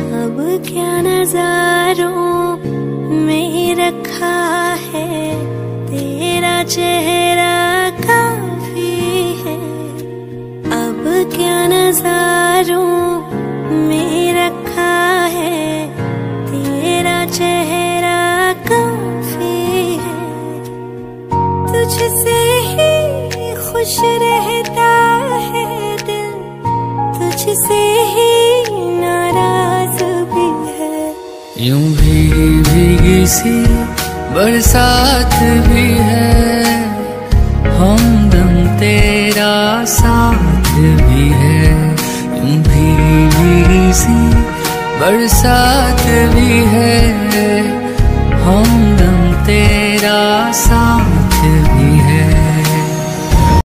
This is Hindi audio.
अब क्या नजारों में रखा है, तेरा चेहरा काफी है। अब क्या नजारों में रखा है, तेरा चेहरा काफी है। तुझसे ही खुश रहता है दिल, तुझसे ही नाराज भी है। यूं भीगी भीगी सी बरसात भी है, हमदम तेरा साथ भी है। यूं भीगी भीगी सी बरसात भी है, हमदम तेरा साथ